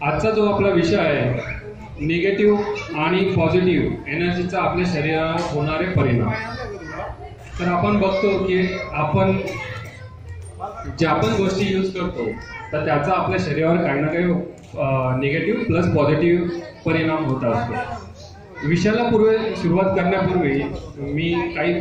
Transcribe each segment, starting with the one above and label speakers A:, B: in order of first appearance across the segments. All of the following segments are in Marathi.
A: आजचा जो आपला विषय आहे निगेटिव्ह आणि पॉझिटिव्ह एनर्जीचा आपल्या शरीरावर होणारे परिणाम. तर आपण बघतो की आपण ज्या पण गोष्टी यूज करतो तर त्याचा आपल्या शरीरावर काही ना काही निगेटिव्ह प्लस पॉझिटिव्ह परिणाम होत असतो. विषयाला सुरुवात करण्यापूर्वी मी काही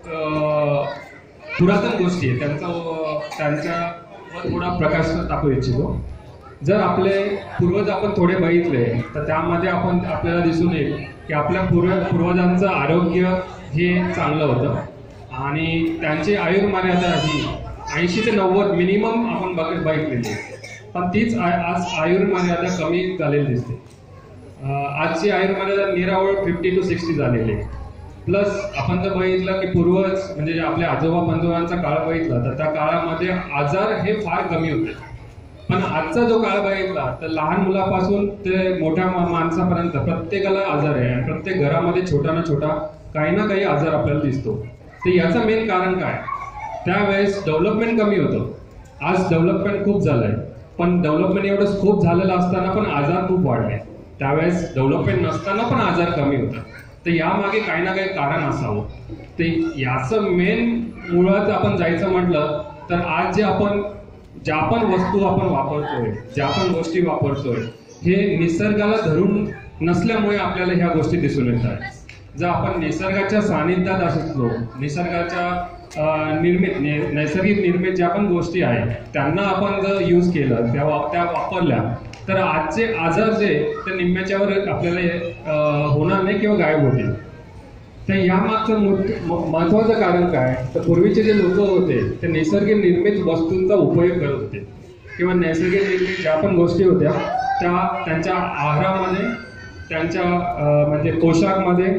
A: पुरातन गोष्टी आहेत त्यांच्यावर थोडा प्रकाश टाकू इच्छितो. जर आपले पूर्वज आपण थोडे बघितले तर त्यामध्ये आपल्याला दिसून येईल की आपल्या पूर्वजांचं आरोग्य हे चांगलं होतं आणि त्यांची आयुर्मर्यादा ही 80 ते 90 मिनिमम आपण बघितलेली. पण तीच आज आयुर्मर्यादा कमी झालेली दिसते. आजची आयुर्मर्यादा निरावळ 50 to 60 झालेली आहे. प्लस आपण जर बघितलं की पूर्वज म्हणजे आपल्या आजोबा पंजोबांचा काळ बघितला तर त्या काळामध्ये आजार हे फार कमी होते. पण आजचा जो काळ बघितला तर लहान मुलापासून ते मोठ्या माणसापर्यंत प्रत्येकाला आजार आहे आणि प्रत्येक घरामध्ये छोटा ना छोटा काही ना काही आजार आपल्याला दिसतो. तर याचं मेन कारण काय? त्यावेळेस डेव्हलपमेंट कमी होतं. आज डेव्हलपमेंट खूप झालंय पण डेव्हलपमेंट एवढं खूप झालेलं असताना पण आजार खूप वाढले. त्यावेळेस डेव्हलपमेंट नसताना पण आजार कमी होतात. तर यामागे काही ना काही कारण असावं. ते याचं मेन मुळात आपण जायचं म्हटलं तर आज ज्या पण वस्तू आपण वापरतोय, ज्या पण गोष्टी वापरतोय हे निसर्गाला धरून नसल्यामुळे आपल्याला ह्या गोष्टी दिसून येत आहेत. जर आपण निसर्गाच्या सानिध्यात असलो, निसर्गाच्या नैसर्गिक निर्मित ज्या पण गोष्टी आहेत त्यांना आपण जर यूज केलं त्या वापरल्या तर आजचे आजार जे ते निम्म्याच्यावर आपल्याला होणार नाही किंवा गायब होतील. तर यामागचं महत्वाचं कारण काय? तर पूर्वीचे जे लोक होते ते नैसर्गिक निर्मित वस्तूंचा उपयोग करत होते किंवा नैसर्गिक निर्मित ज्या पण गोष्टी होत्या त्या त्यांच्या आहारामध्ये, त्यांच्या म्हणजे पोशाखमध्ये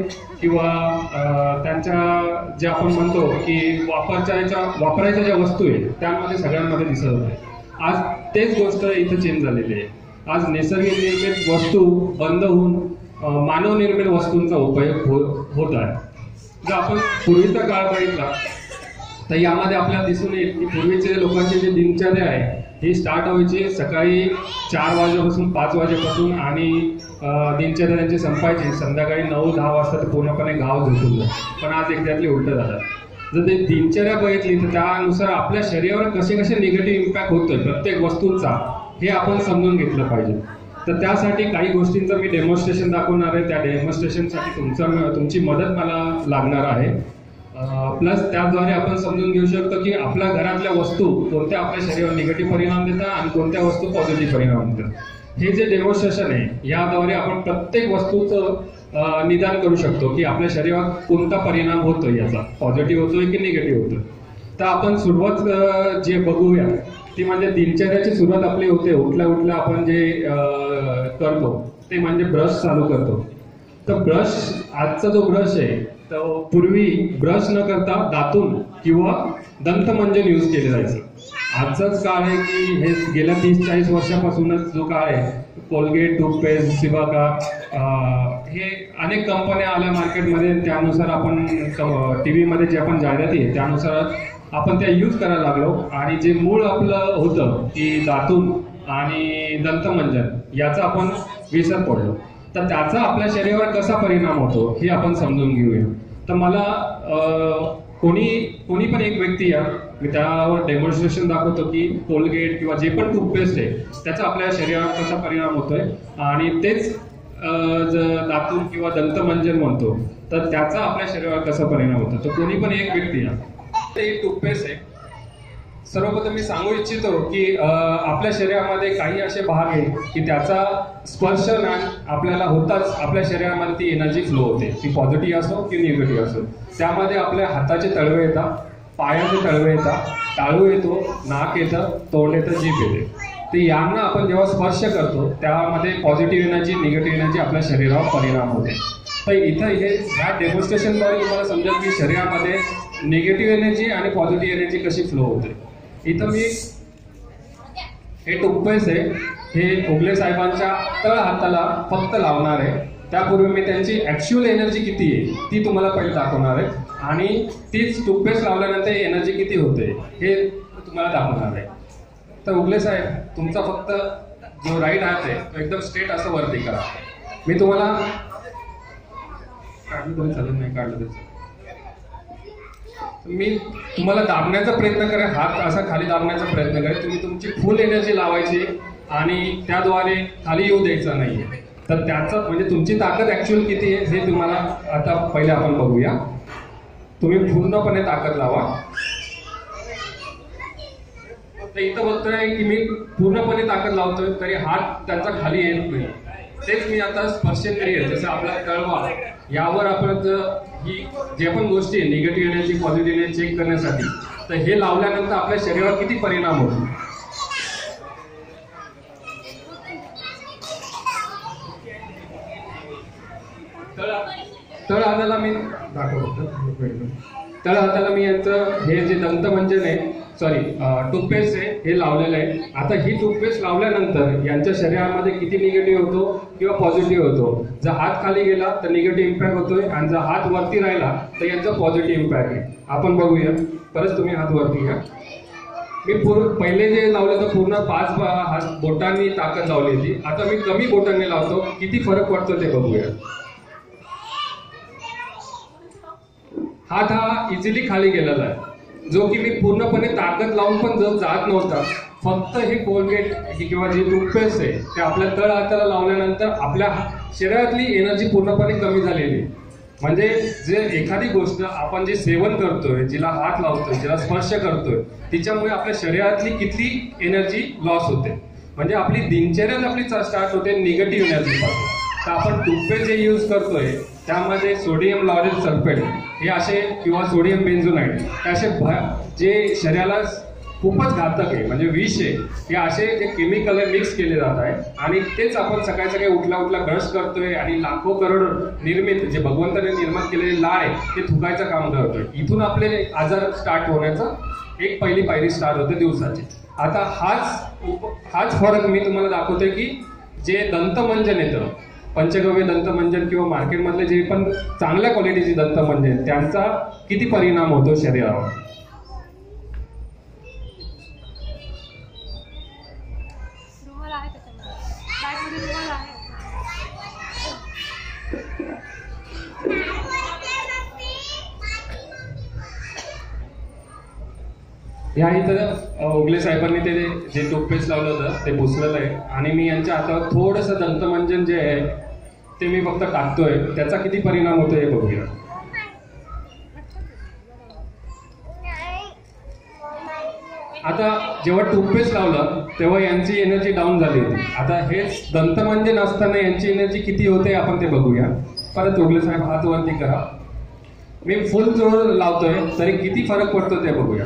A: किंवा त्यांच्या जे आपण म्हणतो की वापरायच्या ज्या वस्तू आहेत त्यामध्ये सगळ्यांमध्ये दिसत होते. आज तेच गोष्ट इथं चेंज झालेली आहे. आज नैसर्गिक निर्मित वस्तू बंद होऊन मानवनिर्मित वस्तूंचा उपयोग होत आहे. जर आपण पूर्वीचा काळ बघितला तर यामध्ये आपल्याला दिसून येईल की पूर्वीचे लोकांची जी दिनचर्या आहे ही स्टार्ट व्हायची सकाळी 4 वाजेपासून 5 वाजेपासून आणि दिनचर्या त्यांची संपायची संध्याकाळी 9-10 वाजता ते पूर्णपणे गाव झोपून जात. पण आज एकदातली उलट झालं. जर ते दिनचर्या बघितली तर त्यानुसार आपल्या शरीरावर कसे निगेटिव्ह इम्पॅक्ट होतोय प्रत्येक वस्तूंचा हे आपण समजून घेतलं पाहिजे. तर त्यासाठी काही गोष्टींचं मी डेमॉन्स्ट्रेशन दाखवणार आहे. त्या डेमॉन्स्ट्रेशनसाठी तुमची मदत मला लागणार आहे. प्लस त्याद्वारे आपण समजून घेऊ शकतो की आपल्या घरातल्या वस्तू कोणत्या आपल्या शरीरावर निगेटिव्ह परिणाम देतात आणि कोणत्या वस्तू पॉझिटिव्ह परिणाम देतात. हे जे डेमॉन्स्ट्रेशन आहे याद्वारे आपण प्रत्येक वस्तूचं निदान करू शकतो की आपल्या शरीरावर कोणता परिणाम होतोय, याचा पॉझिटिव्ह होतोय की निगेटिव्ह होतोय. तर आपण सुरुवात जे बघूया ती म्हणजे दिनचर्याची सुरुवात आपली होते. उठल्या आपण जे करतो ते म्हणजे ब्रश चालू करतो. तर ब्रश आजचा जो ब्रश आहे तर पूर्वी ब्रश न करता दातून किंवा दंतमंजन यूज केले जायचं. आजचाच काळ आहे की हे गेल्या 30-40 वर्षापासूनच जो काळ आहे कोलगेट, टूथपेस्ट, सिबाका हे अनेक कंपन्या आल्या मार्केटमध्ये. त्यानुसार आपण TV मध्ये जे आपण जाहिराती आहे त्यानुसार आपण त्या यूज करायला लागलो आणि जे मूळ आपलं होतं की दातून आणि दंतमंजन याचा आपण विसर पडलो. तर त्याचा आपल्या शरीरावर कसा परिणाम होतो हे आपण समजून घेऊया. तर मला कोणी पण एक व्यक्ती या मी त्यावर डेमॉन्स्ट्रेशन दाखवतो की कोलगेट किंवा जे पण टूथपेस्ट आहे त्याचा आपल्या शरीरावर कसा परिणाम होतोय आणि तेच दातून किंवा दंतमंजन म्हणतो तर त्याचा आपल्या शरीरावर कसा परिणाम होतो. तर कोणी पण एक व्यक्ती या ते टूथपेस्ट आहे. सर्वप्रथम मी सांगू इच्छितो की आपल्या शरीरामध्ये काही असे भाग आहेत की त्याचा स्पर्श आपल्याला होताच आपल्या शरीरामध्ये ती एनर्जी फ्लो होते. ती पॉझिटिव्ह असो की निगेटिव्ह असो. त्यामध्ये आपल्या हाताचे तळवे येतात, पायाचे तळवे येतात, टाळू येतो, नाक येतं, तोंड येतं, जीभ येते. तर यांना आपण जेव्हा स्पर्श करतो त्यामध्ये पॉझिटिव्ह एनर्जी, निगेटिव्ह एनर्जी आपल्या शरीरावर परिणाम होते. तर इथं ह्या डेमॉन्स्ट्रेशनद्वारे तुम्हाला समजेल की शरीरामध्ये निगेटिव्ह एनर्जी आणि पॉझिटिव्ह एनर्जी कशी फ्लो होते. इथं मी हे टूथपेस्ट आहे हे उगले साहेबांच्या तळ हाताला फक्त लावणार आहे. त्यापूर्वी मी त्यांची ऍक्च्युअल एनर्जी किती आहे ती तुम्हाला पहिले दाखवणार आहे आणि तीच टूथपेस्ट लावल्यानंतर एनर्जी किती होते हे तुम्हाला दाखवणार आहे. तर उगले साहेब तुमचा फक्त जो राईट हात आहे तो एकदम स्ट्रेट असं वरती करा. मी तुम्हाला काढलं तरी चालेल, नाही काढलं तरी चालेल. मी तुम्हाला दाबण्याचा प्रयत्न करा, हात असा खाली दाबण्याचा प्रयत्न करा. तुम्ही तुमची फुल एनर्जी लावायची आणि त्याद्वारे खाली येऊ द्यायचं नाहीये. तर त्याचं म्हणजे तुमची ताकद ऍक्च्युअल किती आहे हे तुम्हाला आता पहिले आपण बघूया. तुम्ही पूर्णपणे ताकद लावा. तर इथं बघतोय की मी पूर्णपणे ताकद लावतोय तरी हात त्यांचा खाली येत नाही. तेच मी आता स्पर्शेंद्रिय जसं आपला कळवा यावर आपण ही जे पण गोष्टी negative energy positive energy check करण्यासाठी, तर हे लावल्यानंतर आपल्या शरीरावर किती परिणाम होतो. तळ हाताला मी दाखवतो. तळ हाताला मी यांचं हे जे दंतमंजन आहे, सॉरी टूथपेस्ट आहे, हे लावलेलं आहे. आता ही टूथपेस्ट लावल्यानंतर यांच्या शरीरामध्ये किती निगेटिव्ह होतो किंवा पॉझिटिव्ह होतो. जर हात खाली गेला तर निगेटिव्ह इम्पॅक्ट होतोय आणि जर हात वरती राहिला तर यांचा पॉझिटिव्ह इम्पॅक्ट आहे. आपण बघूया. परत तुम्ही हात वरती घ्या. मी पहिले जे लावलं तर पूर्ण 5 बोटांनी ताकद लावली होती. आता मी कमी बोटांनी लावतो. किती फरक पडतो ते बघूया. हात हा इझिली खाली गेलेला आहे, जो की मी पूर्णपणे ताकद लावून पण जर जात नव्हता. फक्त हे कोलगेट किंवा जे टूथपेस्ट आहे ते आपल्या तळ हाताला लावल्यानंतर आपल्या शरीरातली एनर्जी पूर्णपणे कमी झालेली. म्हणजे जे एखादी गोष्ट आपण जे सेवन करतोय, जिला हात लावतोय, जिला स्पर्श करतोय, तिच्यामुळे आपल्या शरीरातली किती एनर्जी लॉस होते. म्हणजे आपली दिनचर्याच आपली स्टार्ट होते निगेटिव्ह एनर्जी पासून. तर आपण टूथपेस्ट जे यूज करतोय त्यामध्ये सोडियम लॉरेल सल्फेट हे असे किंवा सोडियम बेन्झोनाइड हे असे जे शरीराला खूपच घातक आहे, म्हणजे विष आहे, हे असे जे केमिकल मिक्स केले जात आहे. आणि तेच आपण सकाळी सकाळी उठला ब्रश करतोय आणि लाखो करोड निर्मित जे भगवंताने निर्माण केलेले लाळ आहे ते थुकायचं काम करतोय. इथून आपले आजार स्टार्ट होण्याचं एक पहिली पायरी स्टार्ट होते दिवसाची. आता हाच फरक मी तुम्हाला दाखवतोय की जे दंतमंजन येतं, पंचगव्य दंतमंजन किंवा मार्केटमधले जे पण चांगल्या क्वालिटीचे दंतमंजन, त्यांचा किती परिणाम होतो शरीरावर. ह्या इथं ओगले साहेबांनी ते जे टूथपेस्ट लावलं होतं ते पुसलेलं आहे आणि मी यांच्या हातावर थोडंसं दंतमंजन जे आहे ते मी फक्त टाकतोय. त्याचा किती परिणाम होतो हे बघूया. आता जेव्हा टूथपेस्ट लावलं तेव्हा यांची एनर्जी डाऊन झाली होती. आता हेच दंतमंजन असताना यांची एनर्जी किती होते आपण ते बघूया. परत ओगले साहेब हात वरती करा. मी फुल जोर लावतोय तरी किती फरक पडतो ते बघूया.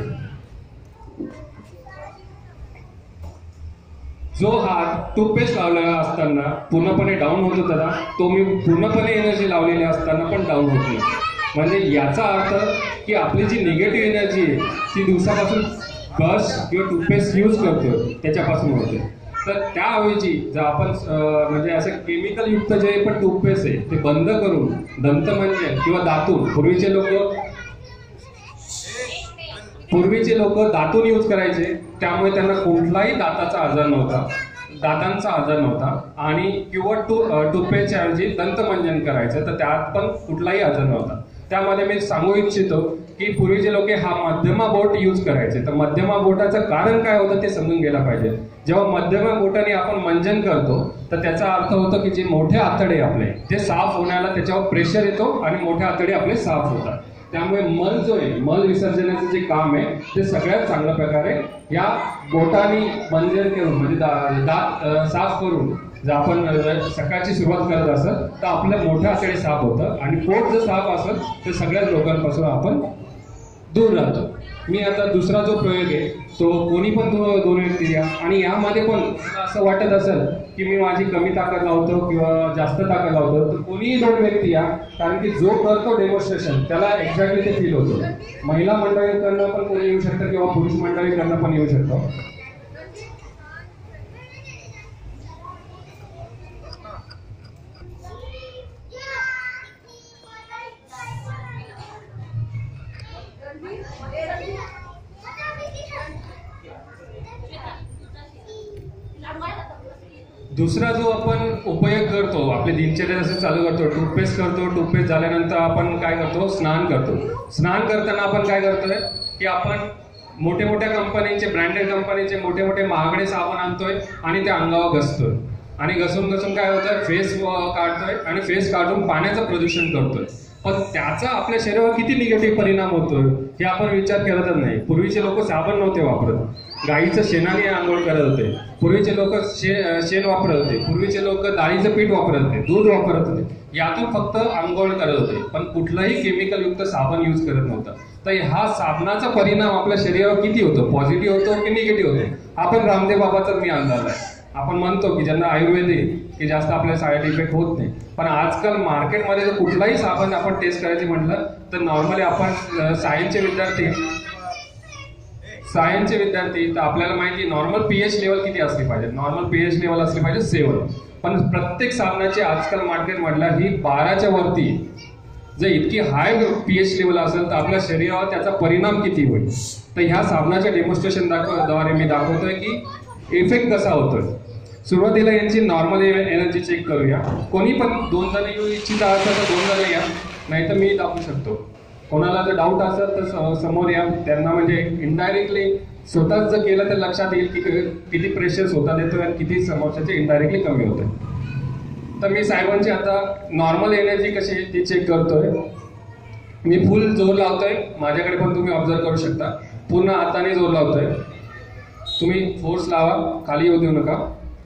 A: जो हात टूथपेस्ट लावलेला असताना पूर्णपणे डाऊन होत होता तो मी पूर्णपणे एनर्जी लावलेली असताना पण डाऊन होत नाही. म्हणजे याचा अर्थ की आपली जी निगेटिव्ह एनर्जी आहे ती दिवसापासून ब्रश किंवा टूथपेस्ट यूज करतोय त्याच्यापासून होते. तर त्याऐवजी जर आपण म्हणजे असं केमिकल युक्त जे पण टूथपेस्ट आहे ते बंद करून दंतमंजन किंवा दातून, पूर्वीचे लोक दातून यूज करायचे, त्यामुळे त्यांना कुठलाही दाताचा आजार नव्हता, दातांचा आजार नव्हता. आणि किंवा टूथपेस्टच्या ऐवजी दंतमंजन करायचं तर त्यात पण कुठलाही आजार नव्हता. त्यामध्ये मी सांगू इच्छितो की पूर्वीचे लोक हा मध्यमा बोट यूज करायचे. तर मध्यमा बोटाचं कारण काय होतं ते समजून गेलं पाहिजे. जेव्हा मध्यमा बोटाने आपण मंजन करतो तर त्याचा अर्थ होतो की जे मोठे आतडे आपले ते साफ होण्याला त्याच्यावर प्रेशर येतो आणि मोठे आतडे आपले साफ होतात. त्यामुळे मल जो आहे, मल विसर्जनाचं जे काम आहे ते सगळ्यात चांगल्या प्रकारे या बोटाने मंजन करून म्हणजे दात साफ करून जर आपण सकाळची सुरुवात करत असेल तर आपल्या मोठ्या आतडे साफ होतं आणि पोट जर साफ असेल तर सगळ्याच रोगांपासून आपण दूर राहतो. मी आता दुसरा जो प्रयोग आहे तो कोणी पण 2 व्यक्ती द्या आणि यामध्ये पण असं वाटत असेल की मी माझी कमी ताकद लावतो किंवा जास्त ताकद लावतो तर कोणीही 2 व्यक्ती या. कारण की जो करतो डेमॉन्स्ट्रेशन त्याला एक्झॅक्टली ते फील होतं. महिला मंडळीकडनं पण कोणी येऊ शकतं किंवा पुरुष मंडळीकडनं पण येऊ शकतो. दुसरा जो आपण उपयोग करतो, आपली दिनचर्या जसं चालू करतो, टूथपेस्ट झाल्यानंतर आपण काय करतो, स्नान करतो. स्नान करताना आपण काय करतोय की आपण मोठे मोठ्या कंपनीचे, ब्रँडेड कंपनीचे मोठे मोठे महागडे साबण आणतोय आणि ते अंगावर घसतोय आणि घसून काय होतंय, फेस काढतोय आणि फेस काढून पाण्याचं प्रदूषण करतोय. पण त्याचा आपल्या शरीरावर किती निगेटिव्ह परिणाम होतोय हे आपण विचार करतच नाही. पूर्वीचे लोक साबण नव्हते वापरत, गाईचं शेणाने आंघोळ करत होते. पूर्वीचे लोक शेण वापरत होते. पूर्वीचे लोक डाळीचं पीठ वापरत होते, दूध वापरत होते. यातून फक्त आंघोळ करत होते, पण कुठलाही केमिकल युक्त साबण यूज करत नव्हता. तर हा साबणाचा परिणाम आपल्या शरीरावर किती होतो, पॉझिटिव्ह होतो की निगेटिव्ह होतो? आपण रामदेव बाबाचाच मी अंदाज आहे. आपण म्हणतो की ज्यांना आयुर्वेदिक की जास्त आपल्याला साईड इफेक्ट होत नाही, पण आजकाल मार्केटमध्ये जर कुठलाही साबण आपण टेस्ट करायचे म्हटलं तर नॉर्मली आपण सायन्सचे विद्यार्थी तर आपल्याला माहिती नॉर्मल पीएच लेवल किती असली पाहिजे. नॉर्मल पीएच लेवल असली पाहिजे 7. पण प्रत्येक साबणाची आजकाल मार्केटमधला ही 12च्या वरती. जर इतकी हाय पीएच लेवल असेल तर आपल्या शरीरावर त्याचा परिणाम किती होईल. तर ह्या साबणाच्या डेमॉन्स्ट्रेशन द्वारे मी दाखवतोय की इफेक्ट कसा होतोय. सुरुवातीला यांची नॉर्मल एनर्जी चेक करूया. कोणी पण 2 जण येऊ इच्छित असेल तर 2 जण या, नाही तर मी दाखवू शकतो. कोणाला जर डाऊट असेल तर समोर या. त्यांना म्हणजे इनडायरेक्टली स्वतःच जर केलं तर लक्षात येईल की किती प्रेशर स्वतः देतोय आणि किती समोरच्याचे इनडायरेक्टली कमी होतंय. तर मी साहेबांची आता नॉर्मल एनर्जी कशी ती चेक करतोय. मी फुल जोर लावतोय, माझ्याकडे पण तुम्ही ऑब्झर्व करू शकता. पूर्ण हाताने जोर लावतोय. तुम्ही फोर्स लावा, खाली येऊ देऊ नका.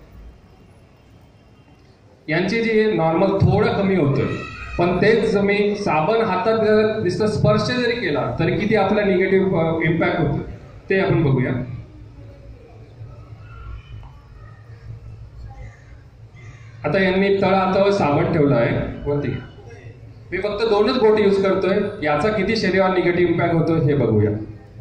A: यांची जी नॉर्मल थोडं कमी होतं, पण तेच मी साबण हातात नुसतं स्पर्श जरी केला तरी किती आपला निगेटिव्ह इम्पॅक्ट होतो ते आपण बघूया. आता यांनी तळ हातावर साबण ठेवलं आहे वरती. मी फक्त 2च बोट यूज करतोय. याचा किती शरीरावर निगेटिव्ह इम्पॅक्ट होतो हे बघूया.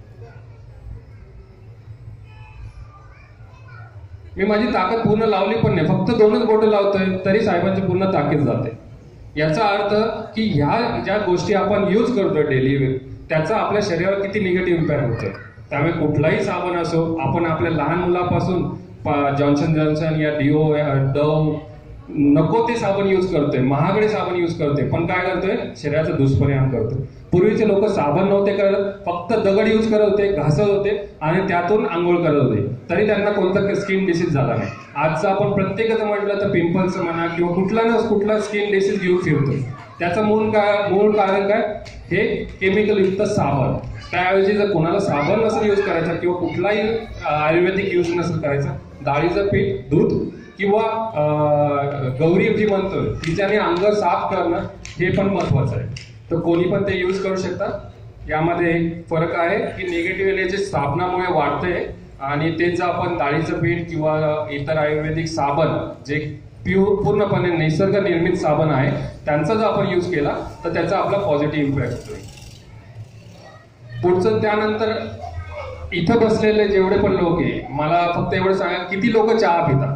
A: मी माझी ताकद पूर्ण लावली पण नाही, फक्त 2च बोटं लावतोय तरी साहेबांची पूर्ण ताकद जाते. याचा अर्थ की ह्या ज्या गोष्टी आपण यूज करतोय डेली त्याचा आपल्या शरीरावर किती निगेटिव्ह इम्पॅक्ट होतो. त्यामुळे कुठलाही साबण असो, आपण आपल्या लहान मुलापासून जॉन्सन या डिओ डव नको ते साबण यूज करतोय, महागडे साबण यूज करतोय, पण काय करतोय, शरीराचा दुष्परिणाम करतोय. पूर्वीचे लोक साबण नव्हते करत, फक्त दगड यूज करत होते, घासत होते आणि त्यातून आंघोळ करत होते, तरी त्यांना कोणता स्किन डिसीज झाला नाही. आजचं आपण प्रत्येकाचं म्हटलं तर पिंपल्स म्हणा किंवा कुठला स्किन डिसीज घेऊन फिरतोय. त्याचं मूळ कारण काय, हे केमिकल युक्त साबण. त्याऐवजी जर कोणाला साबण नसेल यूज करायचा किंवा कुठलाही आयुर्वेदिक यूज नसेल करायचा, डाळीचं पीठ, दूध किंवा गौरी जी म्हणतो तिच्याने अंग साफ करणं हे पण महत्वाचं आहे. तर कोणी पण ते यूज करू शकतात. यामध्ये फरक आहे की निगेटिव्ह एनर्जी साबणामुळे वाढते आणि तेच जर आपण डाळीचं पीठ किंवा इतर आयुर्वेदिक साबण जे पूर्णपणे निसर्ग निर्मित साबण आहे त्यांचा जर आपण यूज केला तर त्याचा आपला पॉझिटिव्ह इम्पॅक्ट होतो. पुढचं त्यानंतर इथं बसलेले जेवढे पण लोक आहे, मला फक्त एवढं सांगा, किती लोक चहा पितात?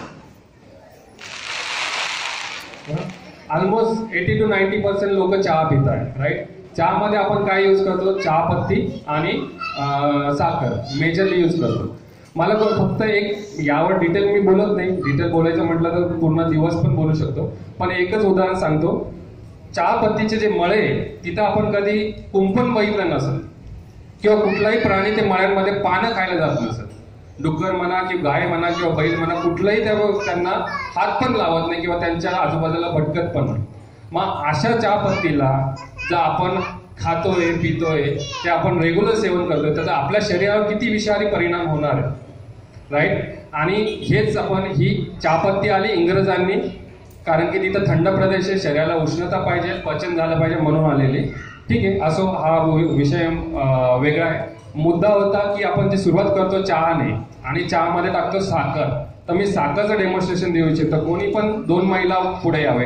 A: ऑलमोस्ट 80 to 90% लोक चहा पितात, राईट. चहामध्ये आपण काय यूज करतो, चहापत्ती आणि साखर मेजरली यूज करतो. मला फक्त एक यावर डिटेल मी बोलत नाही, डिटेल बोलायचं म्हटलं तर पूर्ण दिवस पण बोलू शकतो, पण एकच उदाहरण सांगतो. चहापत्तीचे जे मळे तिथं आपण कधी कुंपण बघितलं नसेल किंवा कुठलाही प्राणी ते मळ्यांमध्ये पानं खायला जात नसेल. डुक्कर म्हणा किंवा गाय म्हणा किंवा बैल म्हणा, कुठलाही त्यांना हात पण लावत नाही किंवा त्यांच्या आजूबाजूला भटकत पण नाही. मग अशा चहापत्तीला जर आपण खातोय पितोय, ते आपण रेग्युलर सेवन करतोय, त्याचा आपल्या शरीरावर किती विषारी परिणाम होणार आहे, राईट. आणि हेच आपण ही चहापत्ती आली इंग्रजांनी, कारण की तिथं थंड प्रदेश आहे, शरीराला उष्णता पाहिजे, पचन झालं पाहिजे म्हणून आलेली. ठीक आहे, असो, हा विषय वेगळा आहे. मुद्दा होता की आपण जी सुरुवात करतो चहाने आणि चहामध्ये टाकतो साखर. तर मी साखरचं डेमॉन्स्ट्रेशन देऊ इच्छितो. कोणी पण 2 महिला पुढे यावे.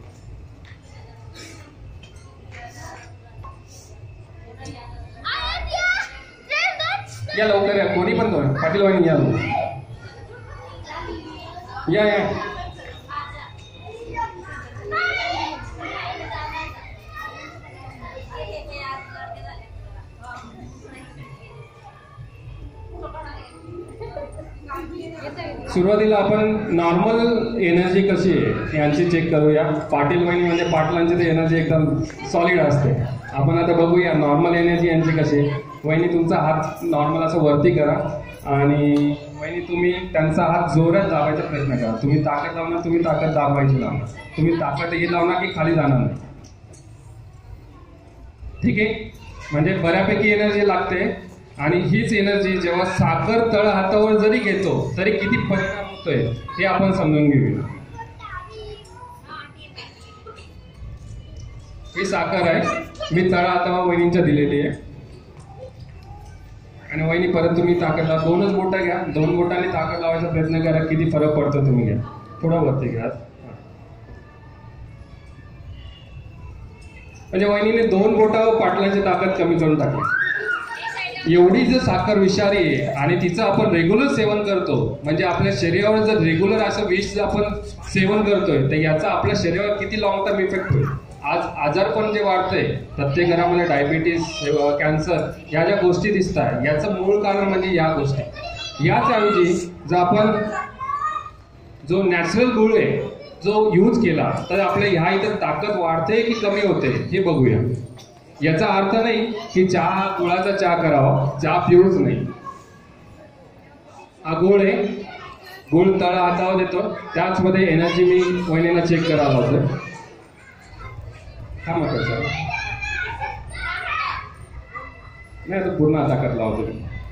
A: या लवकर या, कोणी पण दोन, पाटील वाहिनी या या. सुरुवातीला आपण नॉर्मल एनर्जी कशी आहे यांची चेक करूया. पाटील वहिनी म्हणजे पाटलांची तर एनर्जी एकदम सॉलिड असते. आपण आता बघूया नॉर्मल एनर्जी यांची कशी आहे. वहिनी तुमचा हात नॉर्मल असं वरती करा आणि वहिनी तुम्ही त्यांचा हात जोरात दाबायचा प्रयत्न करा. तुम्ही ताकद लावणार, तुम्ही ताकद दाबायची लावणार. तुम्ही ताकद ही लावणार की खाली जाणार नाही. ठीक आहे, म्हणजे बऱ्यापैकी एनर्जी लागते. आणि हीच एनर्जी जेव्हा साखर तळ हातावर जरी घेतो तरी किती परिणाम होतोय हे आपण समजून घेऊया. ही साखर आहे, मी तळ हातावर वहिनींच्या दिलेली आहे. आणि वहिनी परत तुम्ही ताकद लावा. दोनच बोटं घ्या, 2 बोटांनी ताकद लावायचा प्रयत्न करा. किती फरक पडतो तुम्ही घ्या. थोडा वरती घ्या. म्हणजे वहिनीने 2 बोटावर पाटलांची ताकद कमी करून टाकली. एवढी जर साखर विषारी आहे आणि तिचं आपण रेग्युलर सेवन करतो, म्हणजे आपल्या शरीरावर जर रेग्युलर असं विष जर आपण सेवन करतोय तर याचा आपल्या शरीरावर किती लॉंग टर्म इफेक्ट होईल. आज आजारपण जे वाढतंय प्रत्येक घरामध्ये, डायबिटीस, कॅन्सर, या ज्या गोष्टी दिसत आहे याचं मूळ कारण म्हणजे या गोष्टी. याच ऐवजी जर आपण जो नॅचरल गुळ आहे जो यूज केला तर आपल्या ह्या इथं ताकद वाढते की कमी होते हे बघूया. याचा अर्थ नाही की चहा, गुळाचा चहा करावा, चहा पिऊच नाही. हा गुळ आहे, गुळ तळ हातावर देतो. त्याचमध्ये एनर्जी मी वहिनीला चेक करायला होतं. हा मग सर नाही तर पूर्ण ताकद लावतो.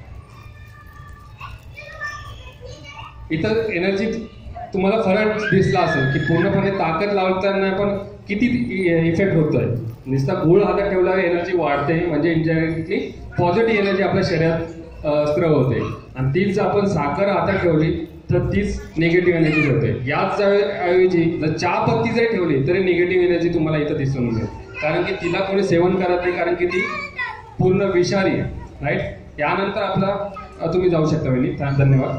A: इथं एनर्जी तुम्हाला फरक दिसला असेल की पूर्णपणे ताकद लावताना पण किती इफेक्ट होतोय. नुसता गुळ हातात ठेवल्यावर एनर्जी वाढते, म्हणजे इनडायरेक्टली पॉझिटिव्ह एनर्जी आपल्या शरीरात स्त्रव होते. आणि तीच आपण साखर हातात ठेवली तर तीच निगेटिव्ह एनर्जी होते. याच ऐवजी जर चहा पत्ती जरी ठेवली तरी निगेटिव्ह एनर्जी तुम्हाला इथं दिसून मिळेल, कारण की तिला कोणी सेवन करत नाही, कारण की ती पूर्ण विषारी आहे. राईट. यानंतर आपला तुम्ही जाऊ शकता वहिनी. धन्यवाद.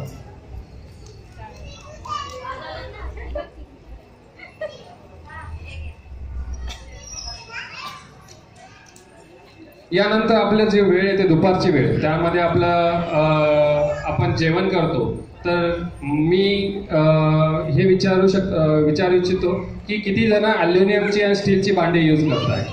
A: यानंतर आपल्या जे वेळ आहे ते दुपारची वेळ, त्यामध्ये आपण जेवण करतो. तर मी हे विचारू इच्छितो की किती जण अल्युमिनियमची आणि स्टीलची भांडी यूज करताय.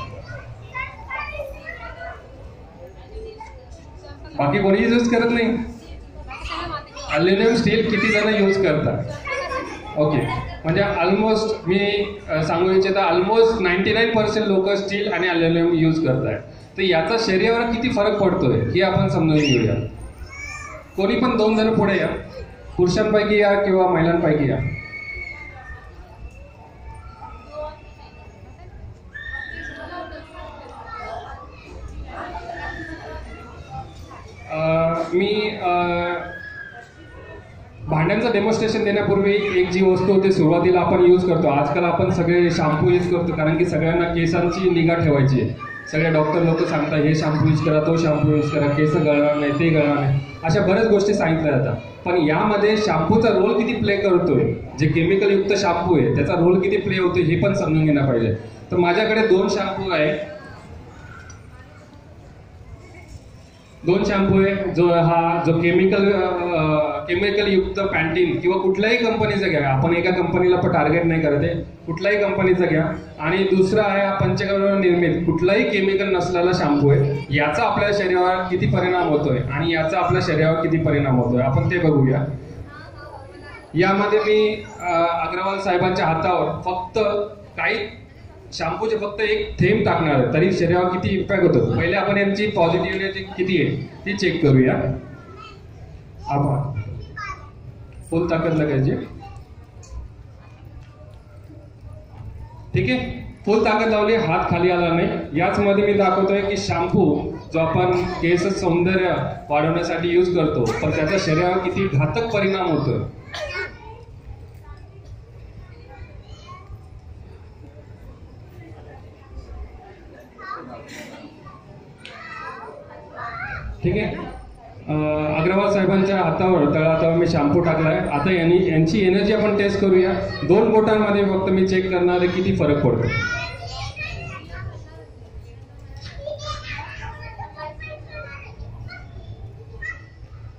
A: बाकी कोणी यूज करत नाही. अल्युमिनियम, स्टील किती जण यूज करतात. ओके, म्हणजे ऑलमोस्ट मी सांगू इच्छितो ऑलमोस्ट 99% लोक स्टील आणि अल्युमिनियम यूज करताय. तर याचा शरीरावर किती फरक पडतोय हे आपण समजून घेऊया. कोणी पण 2 जण पुढे या, पुरुषांपैकी या किंवा महिलांपैकी या. मी भांड्यांचं डेमॉन्स्ट्रेशन देण्यापूर्वी एक जी वस्तू होती सुरुवातीला आपण यूज करतो. आजकाल आपण सगळे शॅम्पू यूज करतो, कारण की सगळ्यांना केसांची निगा ठेवायची आहे. सगळे डॉक्टर लोक सांगतात हे शॅम्पू यूज करा, तो शॅम्पू यूज करा, केस गळणार नाही, ते गळणार नाही, अशा बऱ्याच गोष्टी सांगितल्या जातात. पण यामध्ये शॅम्पूचा रोल किती प्ले करतोय, जे केमिकल युक्त शॅम्पू आहे त्याचा रोल किती प्ले होतोय हे पण समजून घेणं पाहिजे. तर माझ्याकडे 2 शॅम्पू आहे. 2 शॅम्पू आहे. जो केमिकल युक्त पॅन्टीन किंवा कुठल्याही कंपनीचा घ्या. आपण एका कंपनीला पण टार्गेट नाही करत आहे, कुठल्याही कंपनीचा घ्या. आणि दुसरा आहे पंचगव्य निर्मित कुठलाही केमिकल नसलेला शॅम्पू आहे. याचा आपल्या शरीरावर किती परिणाम होतोय आणि याचा आपल्या शरीरावर किती परिणाम होतोय आपण ते बघूया. यामध्ये मी अग्रवाल साहेबांच्या हातावर फक्त काही शॅम्पूचे फक्त एक थेंब टाकणार आहे, तरी शरीरावर किती इम्पॅक्ट होतो. पहिले आपण यांची पॉझिटिव्ह एनर्जी किती आहे ती चेक करूया. आभार. फुल ताकद लागायची. ठीक आहे, फुल ताकद लावली, हात खाली आला नाही. याच मध्ये मी दाखवतोय की शॅम्पू जो आपण केस सौंदर्य वाढवण्यासाठी यूज करतो पण त्याचा शरीरावर किती घातक परिणाम होतोय. ठीक आहे, अग्रवाल साहेबांच्या हातावर तळहातावर मी शॅम्पू टाकलाय. आता यांची एनर्जी आपण टेस्ट करूया. 2 बोटांमध्ये फक्त मी चेक करणार आहे किती फरक पडतो.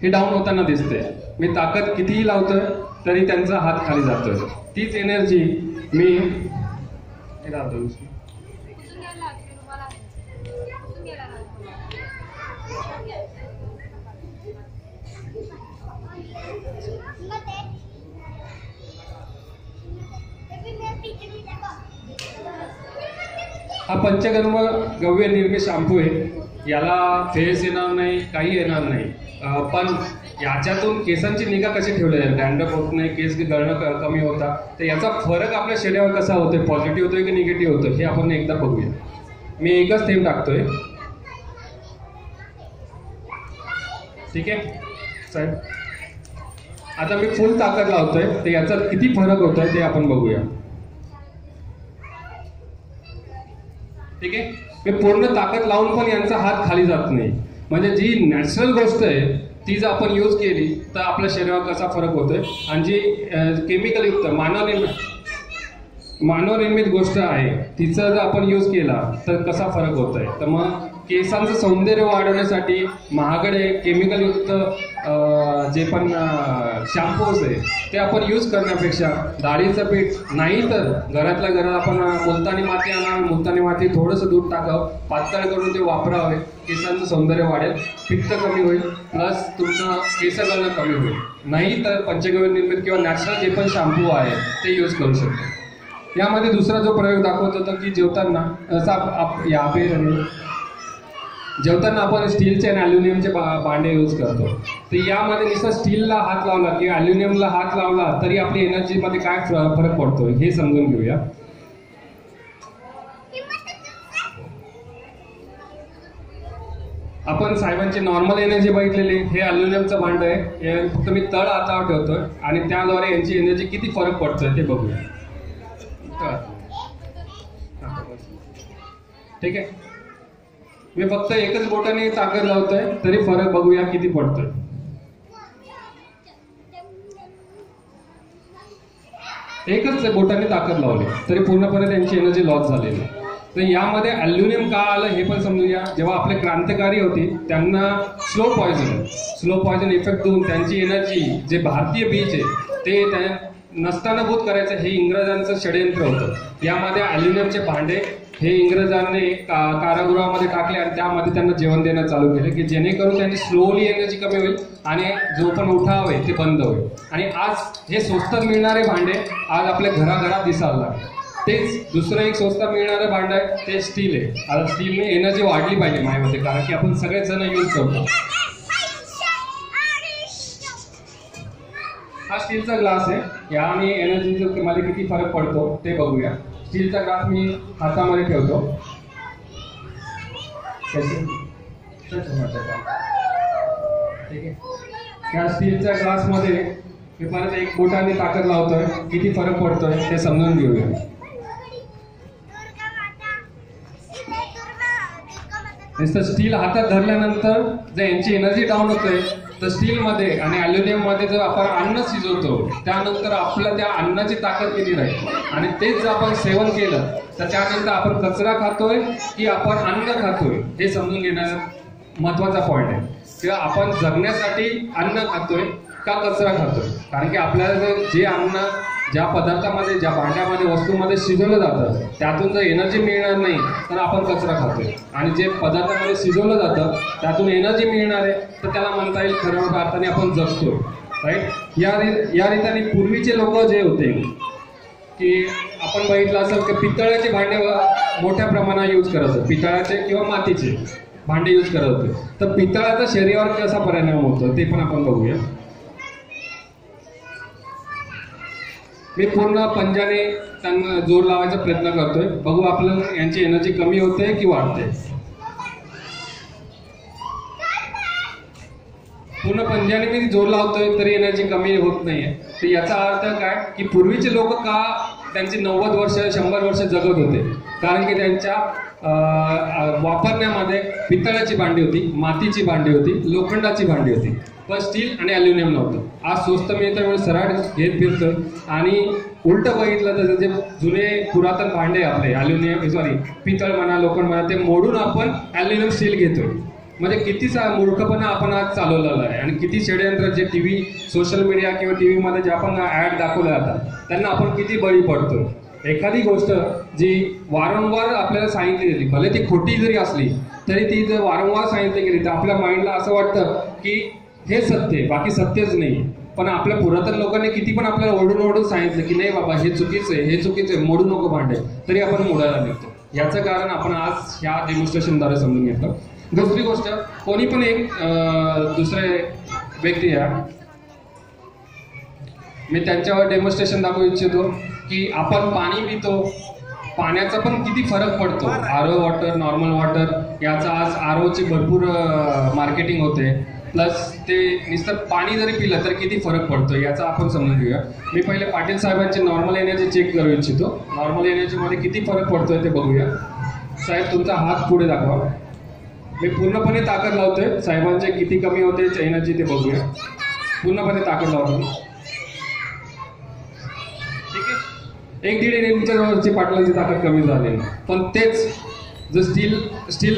A: हे डाऊन होताना दिसते. मी ताकद कितीही लावतोय तरी त्यांचा हात खाली जातोय. तीच एनर्जी मी हे लावतो. हा पंचकर्म गव्य निर्मित शॅम्पू आहे. याला फेस येणार नाही, काही येणार नाही. पण याच्यातून केसांची निगा कशी ठेवली जाईल, डॅन्ड्रफ होत नाही, केस गळणं कमी होता, तर याचा फरक आपल्या शरीरावर कसा होतोय, पॉझिटिव्ह होतोय की निगेटिव्ह होतोय हे आपण एकदा बघूया. मी एकच थेंब टाकतोय. ठीक आहे साहेब. आता मी फुल ताकद लावतोय, तर याचा किती फरक होतोय ते आपण बघूया. ठीक आहे. मी पूर्ण ताकद लावून पण यांचा हात खाली जात नाही. म्हणजे जी नॅचरल गोष्ट आहे ती जर आपण यूज केली तर आपल्या शरीरावर कसा फरक होतोय, आणि जी केमिकल युक्त मानवनिर्मित गोष्ट आहे तिचा जर आपण यूज केला तर कसा फरक होतोय. तर मग केसांचं सौंदर्य वाढवण्यासाठी महागडे केमिकल युक्त जे पण शॅम्पूज आहे ते आपण यूज करण्यापेक्षा डाळीचं पीठ नाही तर घरातल्या घरात आपण मुलतानी माती आणा, मुलतानी माती थोडंसं दूध टाकावं, पातळ करून ते वापरावे. केसांचं सौंदर्य वाढेल, पित्त कमी होईल, प्लस तुमचं केस गळणं कमी होईल. नाही तर पंचगव्य निर्मित किंवा नॅचरल जे पण शॅम्पू आहे ते यूज करू शकतो. यामध्ये दुसरा जो प्रयोग दाखवत होता की जेवताना जेवताना आपण स्टीलचे आणि अल्युमिनियमचे भांडे यूज करतो. तर यामध्ये नुसतं स्टीलला हात लावला किंवा अल्युमिनियमला हात लावला तरी आपली एनर्जीमध्ये काय फरक पडतो हे समजून घेऊया. आपण साहेबांची नॉर्मल एनर्जी बघितलेली. हे अल्युमिनियमचं भांड आहे, हे फक्त मी तळ हातावर ठेवतोय आणि त्याद्वारे यांची एनर्जी किती फरक पडतोय ते बघूया. ठीक आहे. मी फक्त एकच बोटाने ताकद लावतोय तरी फरक बघूया किती पडतोय. एकच बोटाने ताकद लावली तरी पूर्णपणे त्यांची एनर्जी लॉस झालेली. तर यामध्ये अल्युमिनियम का आलं हे पण समजूया. जेव्हा आपले क्रांतिकारी होते त्यांना स्लो पॉयझन इफेक्ट देऊन त्यांची एनर्जी जे भारतीय बीज आहे ते त्या नसतानाभूत करायचं हे इंग्रजांचं षडयंत्र होतं. यामध्ये अल्युमिनियमचे भांडे हे इंग्रजांनी कारागृहामध्ये टाकले आणि त्यामध्ये त्यांना जेवण देणं चालू केलं की जेणेकरून त्यांची स्लोली एनर्जी कमी होईल आणि जो पण उठाव आहे ते बंद होईल. आणि आज हे स्वस्तात मिळणारे भांडे आज आपल्या घराघरात दिसायला लागले. तेच दुसरं एक स्वस्तात मिळणारं भांड आहे ते स्टील आहे. आता स्टीलने एनर्जी वाढली पाहिजे माझ्यामध्ये, कारण की आपण सगळेच जण यूज करतो. हा स्टीलचा ग्लास आहे. याने एनर्जीचा मध्ये किती फरक पडतो ते बघूया. स्टीलचा ग्लास मी हातामध्ये ठेवतो. ठीक आहे. या स्टीलच्या ग्लासमध्ये मी परत एक बोटाने ताकद लावतोय, किती फरक पडतोय ते समजून घेऊया. नुसतं स्टील हातात धरल्यानंतर जर यांची एनर्जी डाऊन होते तर स्टीलमध्ये आणि अल्युमिनियममध्ये जर आपण अन्न शिजवतो त्यानंतर आपल्या त्या अन्नाची ताकद किती राहील. आणि तेच जर आपण सेवन केलं तर त्यानंतर आपण कचरा खातोय की आपण अन्न खातोय हे समजून घेणं महत्वाचा पॉईंट आहे. किंवा आपण जगण्यासाठी अन्न खातोय का कचरा खातोय. कारण की आपल्याला जे अन्न ज्या पदार्थामध्ये ज्या भांड्यामध्ये वस्तूमध्ये शिजवलं जातं त्यातून जर एनर्जी मिळणार नाही तर आपण कचरा खातोय. आणि जे पदार्थामध्ये शिजवलं जातं त्यातून एनर्जी मिळणार आहे तर त्याला म्हणता येईल खरं अर्थाने आपण जगतोय. राईट. या रीतीने पूर्वीचे लोक जे होते की आपण बघितलं असेल की पितळाचे भांडे मोठ्या प्रमाणात यूज करत होते. पितळाचे किंवा मातीचे भांडे यूज करत होते. तर पितळाचा शरीरावर कसा परिणाम होतो ते पण आपण बघूया. मी पूर्ण पंजाने त्यांना जोर लावायचा प्रयत्न करतोय. बघू आपल्याला यांची एनर्जी कमी होते की वाढते. पूर्ण पंजाने मी जोर लावतोय तरी एनर्जी कमी होत नाहीये. तर याचा अर्थ काय की पूर्वीचे लोक का त्यांची 90 वर्ष 100 वर्ष जगत होते, कारण की त्यांच्या वापरण्यामध्ये पितळाची भांडी होती, मातीची भांडी होती, लोखंडाची भांडी होती, पण स्टील आणि अल्युमिनियम नव्हतं. आज स्वस्त मिळतं वेळ सरळ घेत फिरतोय. आणि उलट बघितलं तर जे जुने पुरातन भांडे आपले अल्युमिनियम पितळ म्हणा लोखंड म्हणा ते मोडून आपण अल्युमिनियम स्टील घेतोय. म्हणजे किती मूर्खपणा आपण आज चालवलेला आहे आणि किती षडयंत्र जे टीव्ही, सोशल मीडिया किंवा टीव्हीमध्ये जे आपण ऍड दाखवल्या जातात त्यांना आपण किती बळी पडतो. एखादी गोष्ट जी वारंवार आपल्याला सांगितली गेली, भले ती खोटी जरी असली तरी ती जर वारंवार सांगितली गेली तर आपल्या माइंडला असं वाटतं की हे सत्य आहे, बाकी सत्यच नाही. पण आपल्या पुरातन लोकांनी किती पण आपल्याला ओढून सांगितलं की नाही बाबा हे चुकीचं आहे, हे चुकीचं आहे, मोडू नको भांडे, तरी आपण मोडायला निघतो. याचं कारण आपण आज ह्या डेमॉन्स्ट्रेशनद्वारे समजून घेतलं. दुसरी गोष्ट, कोणी पण एक दुसरे व्यक्ती आहे, मी त्यांच्यावर डेमॉन्स्ट्रेशन दाखवू इच्छितो की आपण पाणी पितो, पाण्याचा पण किती फरक पडतो. आरओ वॉटर, नॉर्मल वॉटर, याचा आज आरओची भरपूर मार्केटिंग होते. प्लस ते नुसतं पाणी जरी पिलं तर किती फरक पडतो याचा आपण समजून घेऊया. मी पहिले पाटील साहेबांची नॉर्मल एनर्जी चेक करू इच्छितो. नॉर्मल एनर्जीमध्ये किती फरक पडतोय ते बघूया. साहेब तुमचा हात पुढे दाखवा. मी पूर्णपणे ताकद लावतोय. साहेबांचे किती कमी होते एनर्जी ते बघूया. पूर्णपणे ताकद लावतो. ठीक आहे, 1-1.5 इंचच्या जवळची पाटलांची ताकद कमी झाली. पण तेच जर स्टील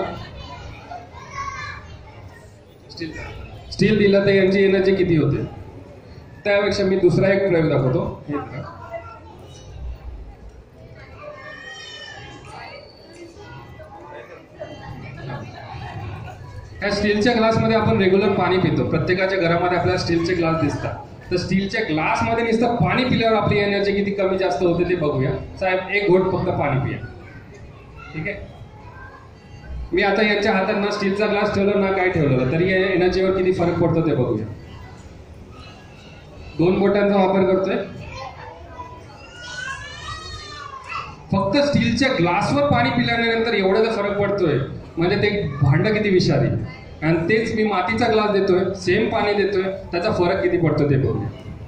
A: दिलं तर यांची एनर्जी किती होते. त्यापेक्षा मी दुसरा एक प्रयोग दाखवतो. ह्या स्टीलच्या ग्लासमध्ये आपण रेग्युलर पाणी पितो. प्रत्येकाच्या घरामध्ये आपल्याला स्टीलचे ग्लास दिसतात. तर स्टीलच्या ग्लासमध्ये नुसतं पाणी पिल्यावर आपली एनर्जी किती कमी जास्त होते ते बघूया. साहेब एक घोट फक्त पाणी पिया. ठीक आहे, मी आता यांच्या हातात ना स्टीलचा ग्लास ठेवला ना काय ठेवलेलं तरी एनर्जीवर किती फरक पडतो ते बघूया. 2 बोटांचा वापर करतोय. फक्त स्टीलच्या ग्लासवर पाणी पिल्यानंतर एवढा फरक पडतोय म्हणजे ते भांडं किती विषारी. आणि तेच मी मातीचा ग्लास देतोय, सेम पाणी देतोय, त्याचा फरक किती पडतो ते बघूया.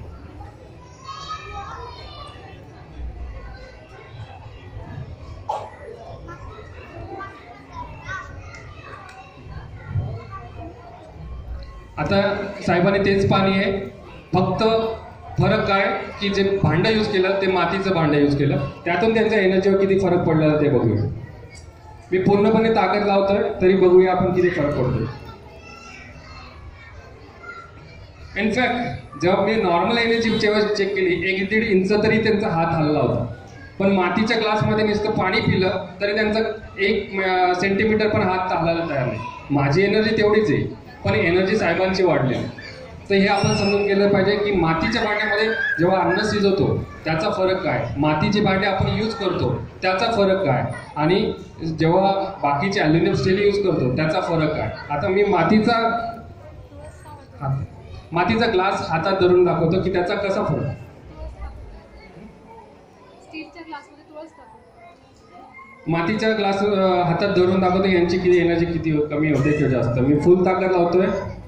A: आता साहेबांनी तेच पाणी आहे, फक्त फरक काय की जे भांडं यूज केलं ते मातीचं भांडं यूज केलं, त्यातून त्यांच्या एनर्जीवर किती फरक पडलेला ते बघूया. मी पूर्णपणे ताकद लावतोय तरी बघूया आपण किती फरक पडतोय. इनफॅक्ट जेव्हा मी नॉर्मल एनर्जी जेव्हा चेक केली 1-1.5 इंच तरी त्यांचा हात हलला होता. पण मातीच्या ग्लासमध्ये नुसतं पाणी पिलं तरी त्यांचा 1 सेंटीमीटर पण हात हलायला तयार नाही. माझी एनर्जी तेवढीच आहे पण एनर्जी साहेबांची वाढली. तर हे आपण समजून केलं पाहिजे की मातीच्या भांड्यामध्ये जेव्हा अन्न शिजवतो त्याचा फरक काय, मातीचे भांडे आपण यूज करतो त्याचा फरक काय, आणि जेव्हा बाकीचे ॲल्युमिनियम स्टील यूज करतो त्याचा फरक काय. आता मी मातीचा ग्लास हातात धरून दाखवतो की त्याचा कसा फरक. मातीचा ग्लास हातात धरून दाखवतो यांची किती एनर्जी किती कमी होते किंवा जास्त. मी फुल ताकद लावतोय,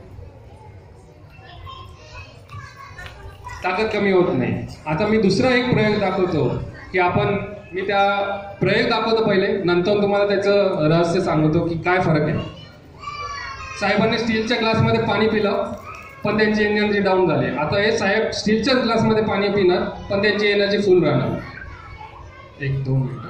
A: ताकद कमी होत नाही. आता मी दुसरा एक प्रयोग दाखवतो की मी त्या प्रयोग दाखवतो पहिले, नंतर तुम्हाला त्याचं रहस्य सांगतो की काय फरक आहे. साहेबांनी स्टीलच्या ग्लासमध्ये पाणी पिलं पण त्यांची एनर्जी डाऊन झाली. आता हे साहेब स्टीलच्याच ग्लासमध्ये पाणी पिणार पण त्यांची एनर्जी फुल राहणार. 1-2 मिनिटं.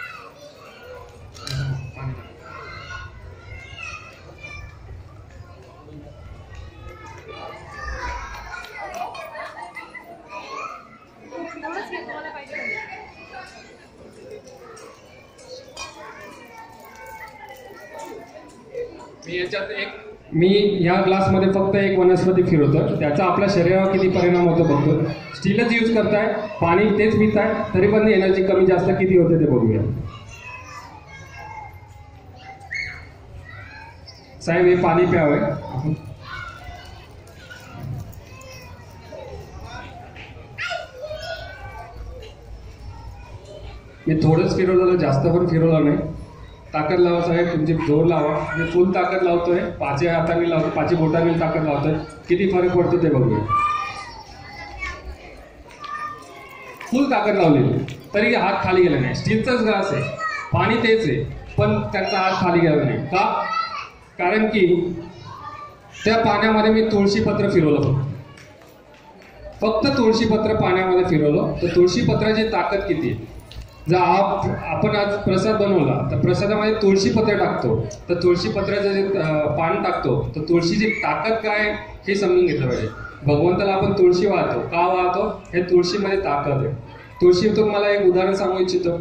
A: मी या ग्लासमध्ये फक्त एक वनस्पती फिरवतो, त्याचा आपल्या शरीरावर किती परिणाम होतो बघतो. स्टीलच यूज करताय, पाणी तेच पिताय, तरी पण एनर्जी कमी जास्त किती होते ते बघूया. साहेब हे पाणी प्यावे. मी थोडंच फिरवलं, जास्त पण फिरवलं नाही. ताकद लावा साहेब, तुमची जोर लावा. मी फुल ताकद लावतोय, 5 हातांनी लावतो, 5 बोटांनी ताकद लावतोय. किती फरक पडतो ते बघूया. फुल ताकद लावली तरी हात खाली गेला नाही. स्टीलचाच ग्लास आहे, पाणी तेच आहे, पण त्यांचा हात खाली गेला नाही. का? कारण की त्या पाण्यामध्ये मी तुळशीपत्र फिरवलं. फक्त तुळशीपत्र पाण्यामध्ये फिरवलं तर तुळशीपत्राची ताकद किती आहे. जर आपण आज प्रसाद बनवला तर प्रसादामध्ये तुळशी पत्र टाकतो, तर तुळशी पत्राचं जे पान टाकतो तर तुळशीची ताकद काय हे समजून घेतलं पाहिजे. भगवंताला आपण तुळशी वाहतो, का वाहतो? हे तुळशीमध्ये ताकद आहे. तुळशी तुम्हाला एक उदाहरण सांगू इच्छितो.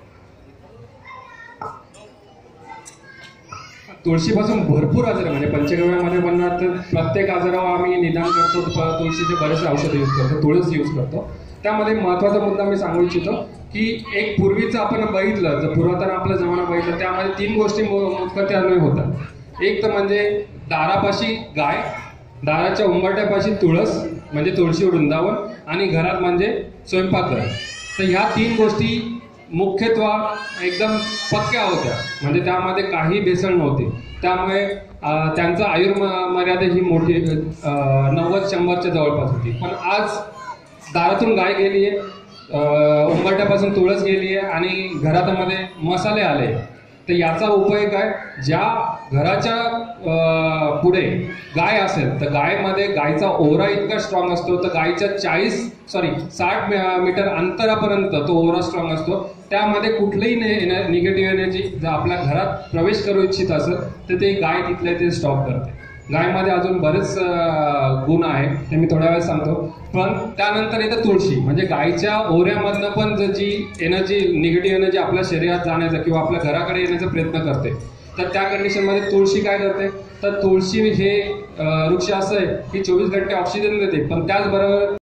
A: तुळशीपासून भरपूर आजार म्हणजे पंचगव्यामध्ये म्हणणार तर प्रत्येक आजारावर आम्ही निदान करतो, तुळशीचे बरेचसे औषधं यूज करतो, तुळस यूज करतो. त्यामध्ये महत्त्वाचा मुद्दा मी सांगू इच्छितो की एक पूर्वीचं आपण बघितलं, जर पुरातन आपला जमाना बघितलं त्यामध्ये 3 गोष्टी मुख्यत्वे होतात. एक तर म्हणजे दारापाशी गाय, दाराच्या उंबरट्यापाशी तुळस म्हणजे तुळशी वृंदावन, आणि घरात म्हणजे स्वयंपाकघर. तर ह्या 3 गोष्टी मुख्यत्वे एकदम पक्क्या होत्या, म्हणजे त्यामध्ये काही भेसळ नव्हती. त्यामुळे त्यांचं आयुर्मर्यादा ही मोठी 90-100च्या जवळपास होती. पण आज दारातून गाय गेली आहे, उंबरट्यापासून तुळस गेली आहे आणि घरामध्ये मसाले आले. तर याचा उपयोग काय? ज्या घराच्या पुढे गाय असेल तर गायमध्ये गायचा ओरा इतका स्ट्रॉंग असतो, तर गायच्या 60 मीटर अंतरापर्यंत तो ओरा स्ट्रॉंग असतो. त्यामध्ये कुठलीही निगेटिव्ह एनर्जी जर आपल्या घरात प्रवेश करू इच्छित असेल तर ते गाय तिथले ते स्टॉप करते. गायमध्ये अजून बरेच गुण आहेत, ते मी थोड्या वेळ सांगतो. पण त्यानंतर येतं तुळशी, म्हणजे गायच्या ओऱ्यामधनं पण जी एनर्जी, निगेटिव्ह एनर्जी आपल्या शरीरात जाण्याचा किंवा आपल्या घराकडे येण्याचा प्रयत्न करते. तर त्या कंडिशनमध्ये तुळशी काय करते? तर तुळशी हे वृक्ष असं आहे की 24 घंटे ऑक्सिजन देते, पण त्याचबरोबर